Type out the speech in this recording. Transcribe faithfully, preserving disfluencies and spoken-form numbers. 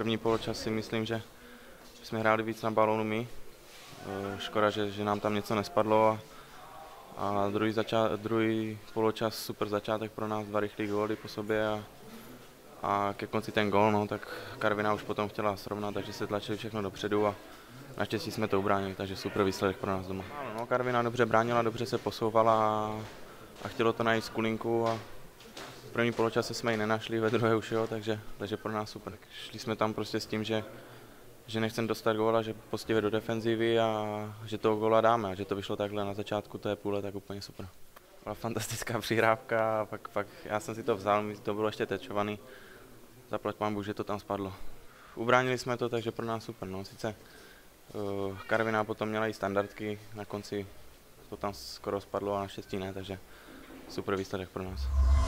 První poločas si myslím, že jsme hráli víc na balónu my. Škoda, že, že nám tam něco nespadlo. A, a druhý, zača- druhý poločas super začátek pro nás, dva rychlý góly po sobě. A, a ke konci ten gól, no, tak Karviná už potom chtěla srovnat, takže se tlačili všechno dopředu a naštěstí jsme to ubránili, takže super výsledek pro nás doma. No, Karviná dobře bránila, dobře se posouvala a, a chtělo to najít skulinku a v první poločase jsme ji nenašli, ve druhé už jo, takže, takže pro nás super. Šli jsme tam prostě s tím, že, že nechcem dostat góla, že poctivě do defenzívy a že toho góla dáme a že to vyšlo takhle na začátku té půle, tak úplně super. Byla fantastická přihrávka a pak, pak já jsem si to vzal, to bylo ještě tečovaný, zaplať pán Bůh, že to tam spadlo. Ubránili jsme to, takže pro nás super, no, sice uh, Karviná potom měla i standardky, na konci to tam skoro spadlo a naštěstí ne, takže super výsledek pro nás.